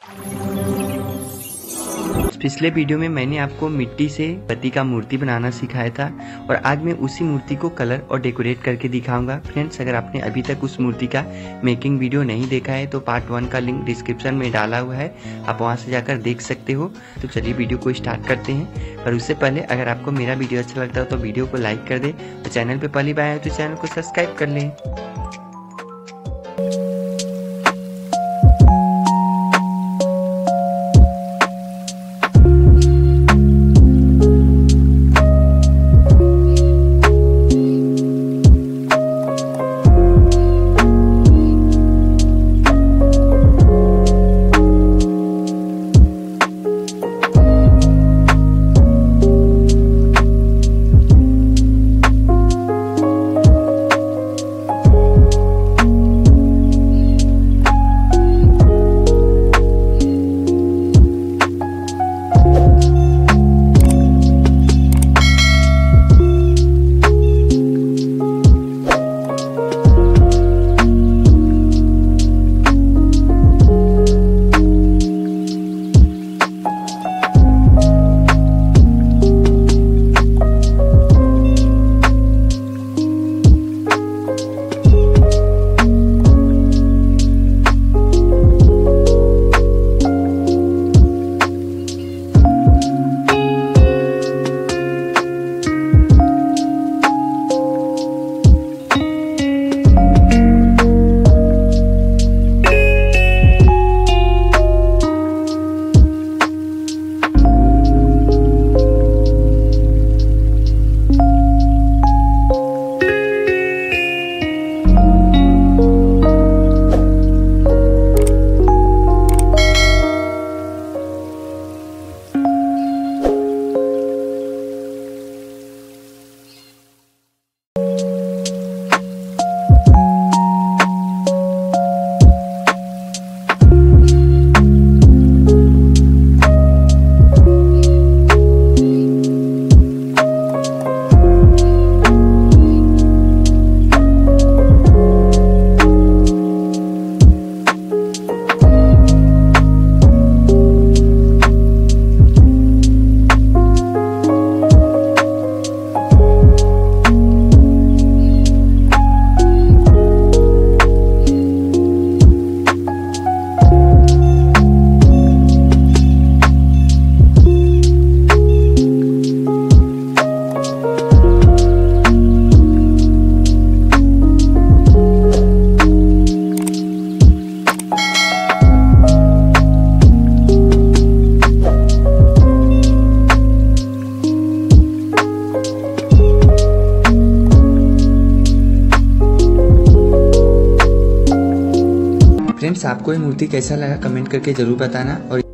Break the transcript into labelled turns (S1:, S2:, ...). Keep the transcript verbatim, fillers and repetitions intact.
S1: पिछले वीडियो में मैंने आपको मिट्टी से पति का मूर्ति बनाना सिखाया था और आज मैं उसी मूर्ति को कलर और डेकोरेट करके दिखाऊंगा। फ्रेंड्स, अगर आपने अभी तक उस मूर्ति का मेकिंग वीडियो नहीं देखा है तो पार्ट वन का लिंक डिस्क्रिप्शन में डाला हुआ है, आप वहां से जाकर देख सकते हो। तो चलिए वीडियो को स्टार्ट करते हैं। पर उससे पहले अगर आपको मेरा वीडियो अच्छा लगता हो तो वीडियो को लाइक कर दे और चैनल पर पहली बार आए तो चैनल को सब्सक्राइब कर लें। फ्रेंड्स, आपको ये मूर्ति कैसा लगा कमेंट करके जरूर बताना। और